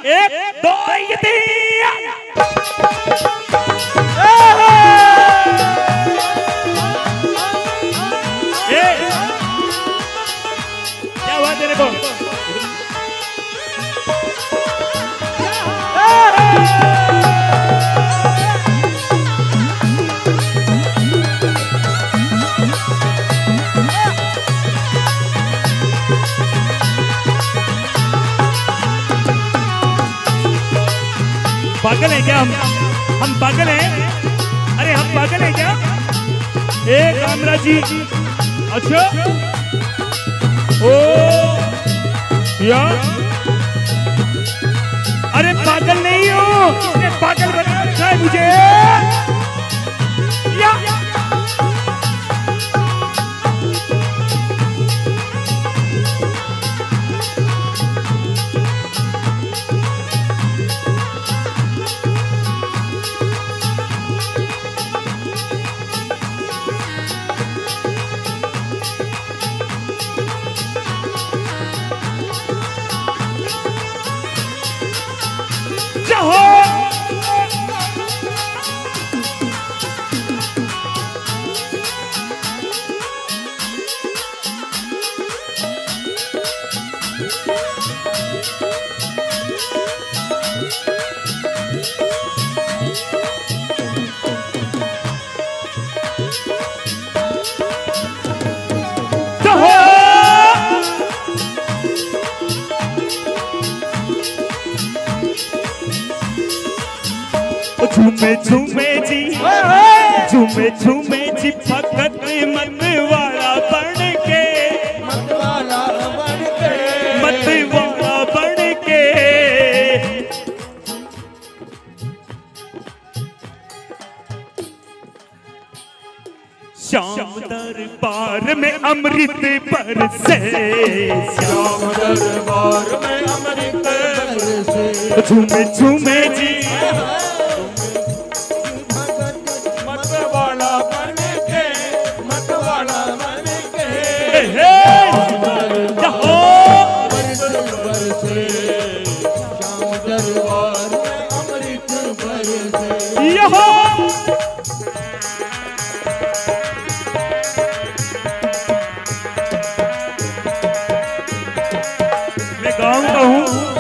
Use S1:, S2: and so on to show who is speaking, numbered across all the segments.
S1: एक दो तीन। क्या हुआ तेरे को? पागल है क्या हम पागल हैं? अरे हम पागल हैं क्या? एक कामरा जी, अच्छा ओ या अरे पागल नहीं हो, किसने पागल बना रखा है मुझे? या झूमे झूमे जी, झूमे झूमे जी भगत मत वाला बन के, मत वाला बन के, मत वाला बन के। श्याम दरबार में अमृत बरसे, श्याम दरबार में अमृत बरसे। झूमे झूमे जी मैं गाऊंगा हूँ।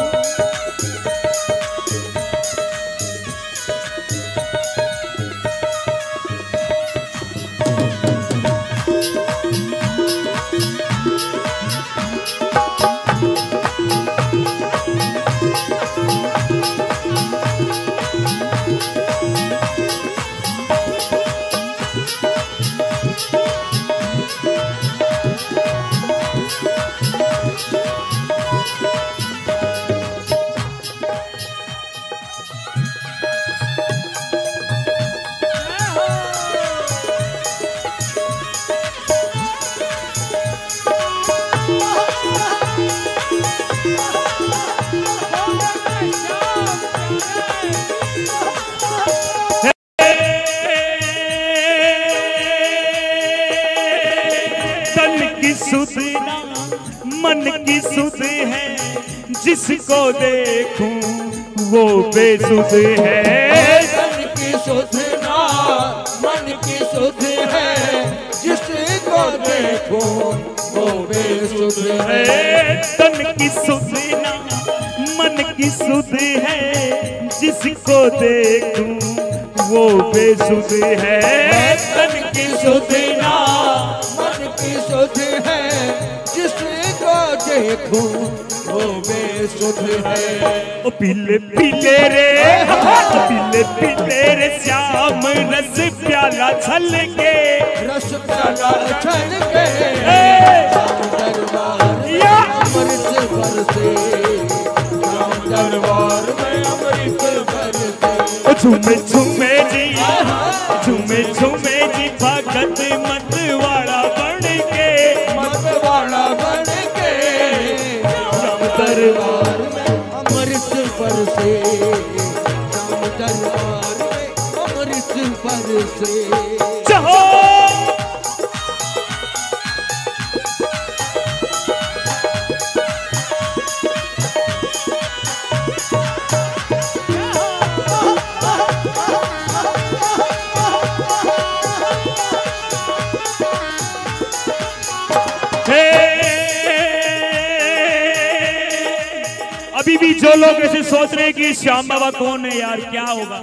S1: मन की सुध है, जिसको देखूं वो बेसुध है।
S2: तन की सुध ना मन की सुध है, जिसको देखूं वो बेसुध है।
S1: तन की सुध ना मन की सुध है, जिसको देखूं वो बेसुध है।
S2: तन की सुध ना मन की सुध है, जिसको देखूं वो बेसुध है।
S1: ओ पीले पीले रे, पीले पीले रे श्याम रस प्याला छल के,
S2: रस प्याला छल के। अमृत बरसे, श्याम दरबार में अमृत बरसे।
S1: झूमे झूमे जी, झूमे झूमे जी भगत मत वाला बन के,
S2: मत वाला बन के। श्याम दरबार में अमृत बरसे, श्याम दरबार में अमृत बरसे।
S1: अभी भी जो लोग ऐसे सोच रहे हैं कि श्याम बाबा कौन है यार, क्या होगा,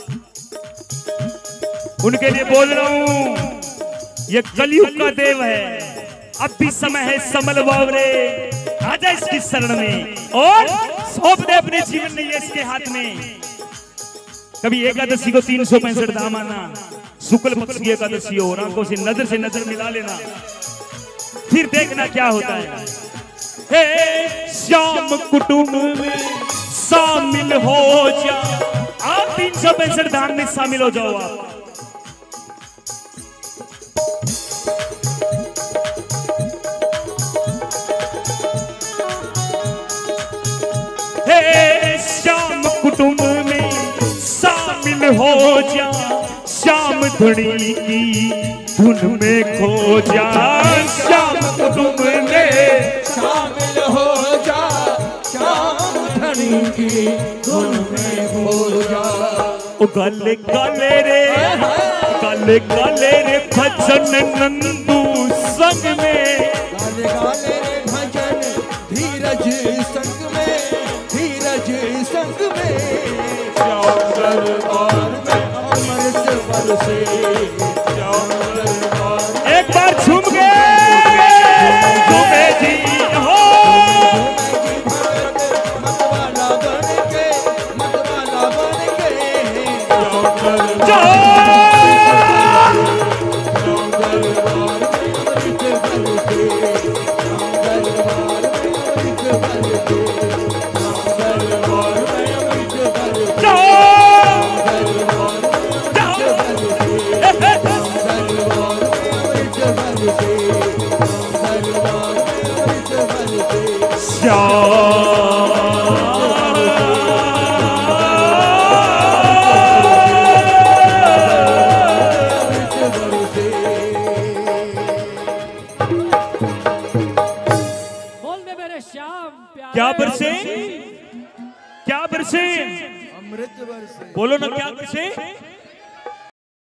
S1: उनके लिए बोल रहा हूं, ये कलयुग का देव है। अब भी समय है समल बावरे, आजा इसकी शरण में और सौंप दे अपने जीवन में ये इसके हाथ में। कभी एकादशी को 365 धाम आना, शुक्ल पक्ष की एकादशी हो, आंखों से नजर मिला लेना, फिर देखना क्या होता है। हे श्याम कुटुंब में शामिल हो जा, आप 365 धाम में शामिल हो जाओ आप। हे श्याम कुटुंब में शामिल हो जा, श्याम धुनी की धुन में खो जा, श्याम कुटुंब में
S2: शामिल हो जा, श्याम धनी की धुन में खो जा।
S1: ओ गले गले रे, गले गले रे भजन नंदू संग में,
S2: गले गले रे भजन धीरज संग में, धीरज संग में। श्याम दरबार में अमृत बरसे, श्याम दरबार में
S1: एक बार झूम के झूमे जी हो,
S2: मतवाला बन के, मतवाला बन के।
S1: जो क्या बरसे, क्या बरसे,
S2: अमृत बरसे।
S1: बोलो ना क्या बरसे।